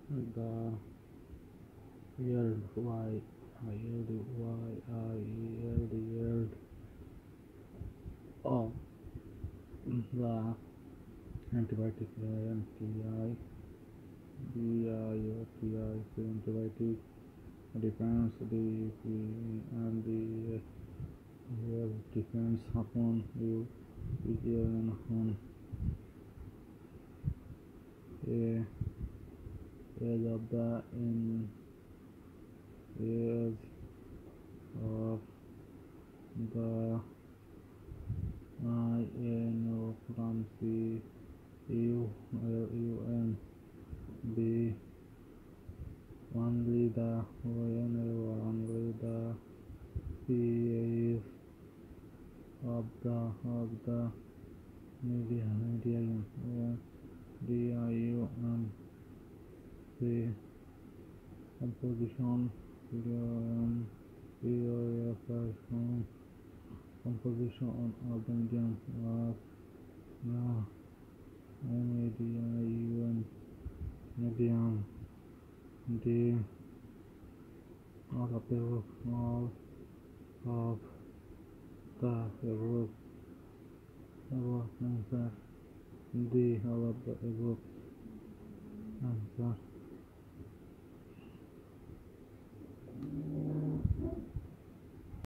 the yield yield of the antibiotic NTI antibiotic depends and the depends upon you on a age of the in age of the from CUN the only the only the phase of the medium DIUM the composition POF composition of the medium was the medium medium the all of the all of the above answer the all of the above answer